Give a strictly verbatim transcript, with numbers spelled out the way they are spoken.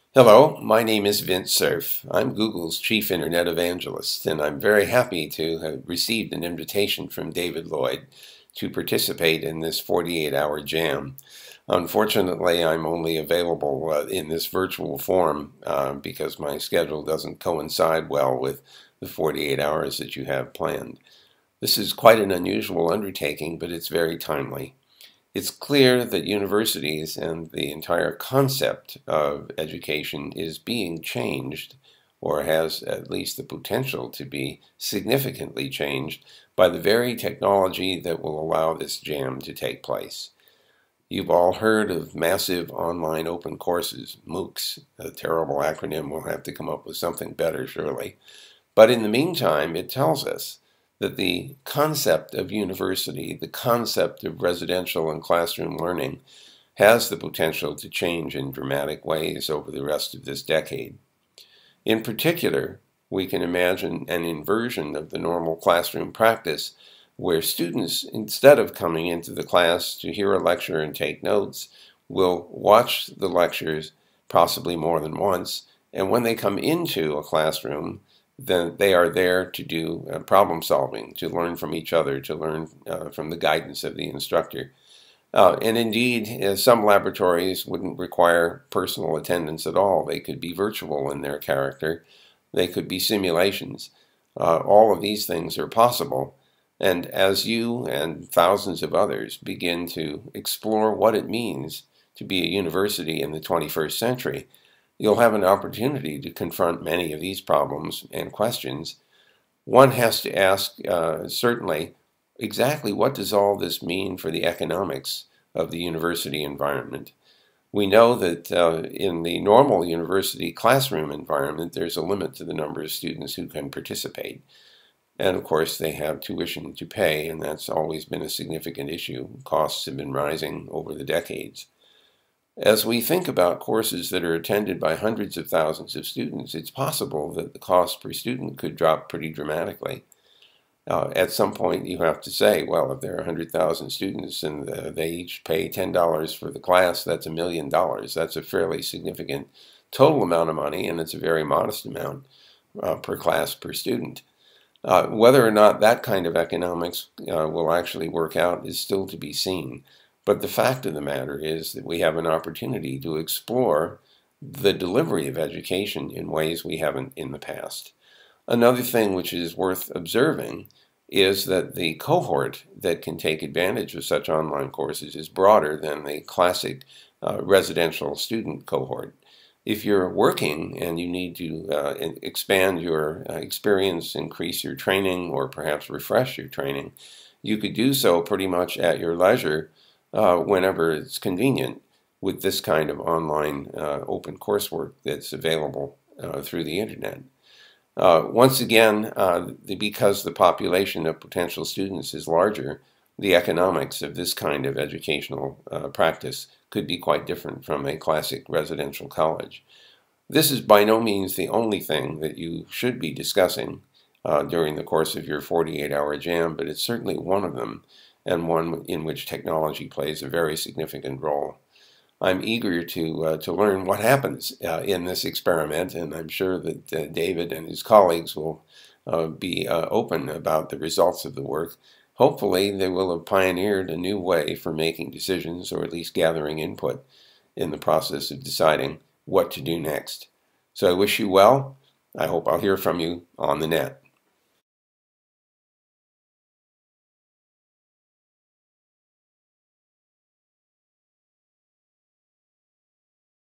Hello, my name is Vint Cerf. I'm Google's chief internet evangelist, and I'm very happy to have received an invitation from David Lloyd to participate in this forty-eight hour jam. Unfortunately, I'm only available uh, in this virtual form uh, because my schedule doesn't coincide well with the forty-eight hours that you have planned. This is quite an unusual undertaking, but it's very timely. It's clear that universities and the entire concept of education is being changed, or has at least the potential to be significantly changed, by the very technology that will allow this jam to take place. You've all heard of massive online open courses, MOOCs, a terrible acronym. We'll have to come up with something better, surely. But in the meantime, it tells us that the concept of university, the concept of residential and classroom learning, has the potential to change in dramatic ways over the rest of this decade. In particular, we can imagine an inversion of the normal classroom practice where students, instead of coming into the class to hear a lecture and take notes, will watch the lectures possibly more than once, and when they come into a classroom, then they are there to do uh, problem solving, to learn from each other, to learn uh, from the guidance of the instructor. Uh, and indeed, uh, some laboratories wouldn't require personal attendance at all. They could be virtual in their character. They could be simulations. Uh, all of these things are possible. And as you and thousands of others begin to explore what it means to be a university in the twenty-first century, you'll have an opportunity to confront many of these problems and questions. One has to ask, uh, certainly, exactly what does all this mean for the economics of the university environment? We know that uh, in the normal university classroom environment, there's a limit to the number of students who can participate. And of course, they have tuition to pay, and that's always been a significant issue. Costs have been rising over the decades. As we think about courses that are attended by hundreds of thousands of students, it's possible that the cost per student could drop pretty dramatically. Uh, at some point, you have to say, well, if there are one hundred thousand students and uh, they each pay ten dollars for the class, that's a million dollars. That's a fairly significant total amount of money, and it's a very modest amount uh, per class per student. Uh, whether or not that kind of economics uh, will actually work out is still to be seen. But the fact of the matter is that we have an opportunity to explore the delivery of education in ways we haven't in the past. Another thing which is worth observing is that the cohort that can take advantage of such online courses is broader than the classic uh, residential student cohort. If you're working and you need to uh, expand your uh, experience, increase your training, or perhaps refresh your training, you could do so pretty much at your leisure Uh, whenever it's convenient with this kind of online uh, open coursework that's available uh, through the internet. Uh, once again, uh, the, because the population of potential students is larger, the economics of this kind of educational uh, practice could be quite different from a classic residential college. This is by no means the only thing that you should be discussing uh, during the course of your forty-eight hour jam, but it's certainly one of them, and one in which technology plays a very significant role. I'm eager to uh, to learn what happens uh, in this experiment, and I'm sure that uh, David and his colleagues will uh, be uh, open about the results of the work. Hopefully, they will have pioneered a new way for making decisions, or at least gathering input in the process of deciding what to do next. So I wish you well. I hope I'll hear from you on the net.